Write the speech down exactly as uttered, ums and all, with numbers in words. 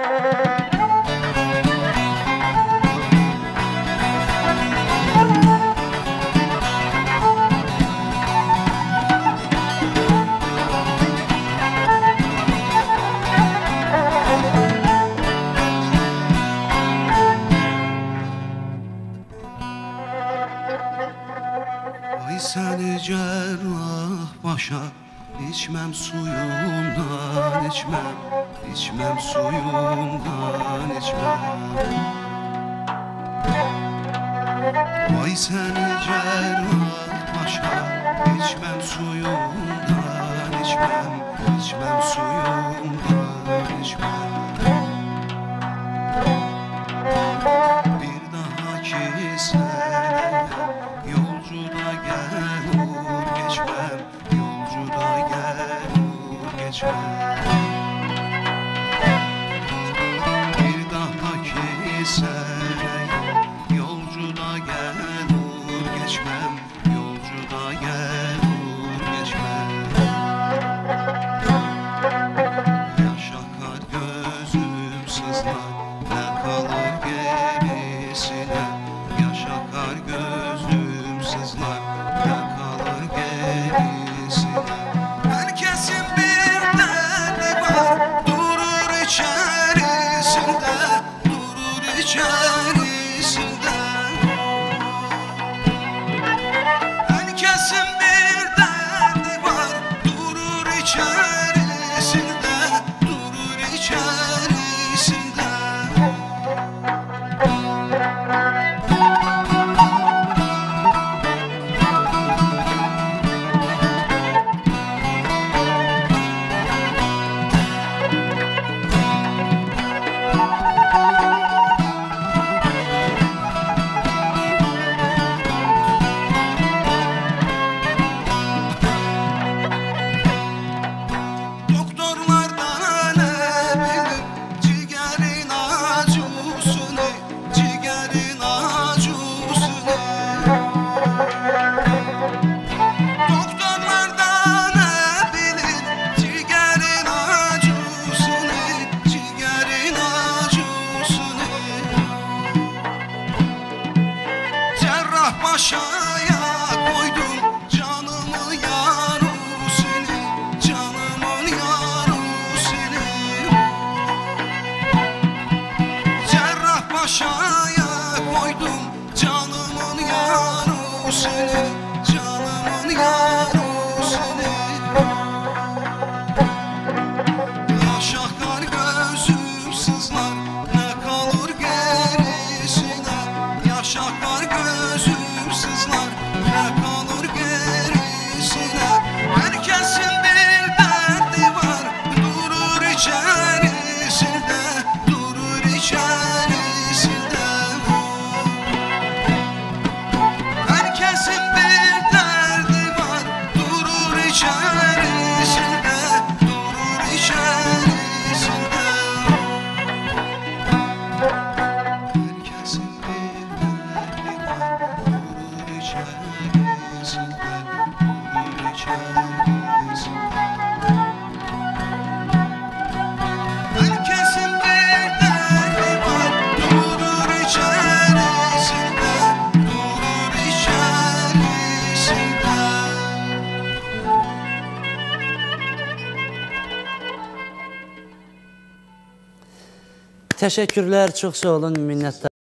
Ay seni cerrah başa, içmem suyundan içmem, içmem suyundan içmem. Ay seni cerrah başa, içmem suyundan içmem, içmem suyundan içmem. Bir daha ki seneye yolcuda gelur geçmem, yolcuda gelur geçmem. Bir daha ki seneye yolcuda gelur geçmem, yolcuda gelur geçmem. Yaş akar gözüm sızlar, ne kalır gerisine. Yaş akar gözüm sızlar, ne kalır gerisine. Herkesin bir derdi var, durur içerisinde, durur içerisinde. Herkesin bir derdi var, durur içerisinde, durur içerisinde. Doktorlardan ne bilir ciğerin acısını, ciğerin acısını. Doktorlardan ne bilir ciğerin acısını, ciğerin acısını. Cerrah başaya koydum canımı yarısını, canımın yarısını. Cerrah başaya koydum canımın yarısını, canımın yarısını. Yaş akar gözüm sızlar, ne kalır gerisine. Yaş akar gözüm sızlar, ne kalır gerisine. Herkesin bir derdi var, durur içerisinde, durur içerisinde. Herkesin bir derdi var, durur içerisinde, durur içerisinde. Herkesin bir derdi var, durur içerisinde, durur içerisinde. Herkesin bir derdi var, durur içerisinde, durur içerisinde. Teşekkürler, çox sağ olun, minnətlər.